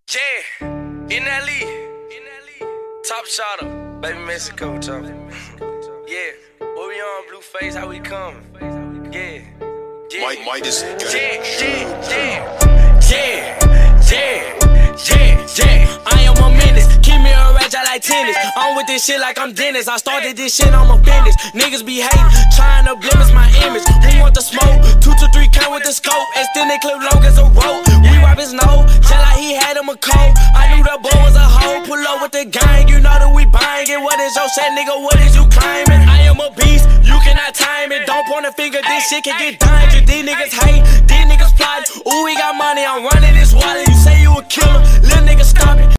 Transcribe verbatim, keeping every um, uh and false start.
Yeah, in that league, top shotter, baby Mexico, top. Yeah, what we on, Blueface, how we coming? Yeah, yeah, Mike, Mike is yeah, yeah, yeah, yeah, yeah, yeah, yeah. I am a menace, keep me a rage, I like tennis. I'm with this shit like I'm Dennis. I started this shit, I'm a business. Niggas be hating, trying to blemish my image. Who want the smoke? Two to three count with the scope. Extended clip long as a rope. We wipe his nose, tell like he had him a cold. I knew the boy was a hoe. Pull up with the gang, you know that we buying it. What is your set, nigga? What is you claiming? I am a beast, you cannot time it. Don't point a finger, this shit can get dangerous. These niggas hate, these niggas plotting. Ooh, we got money, I'm running this wallet. You say you a killer, little nigga, stop it.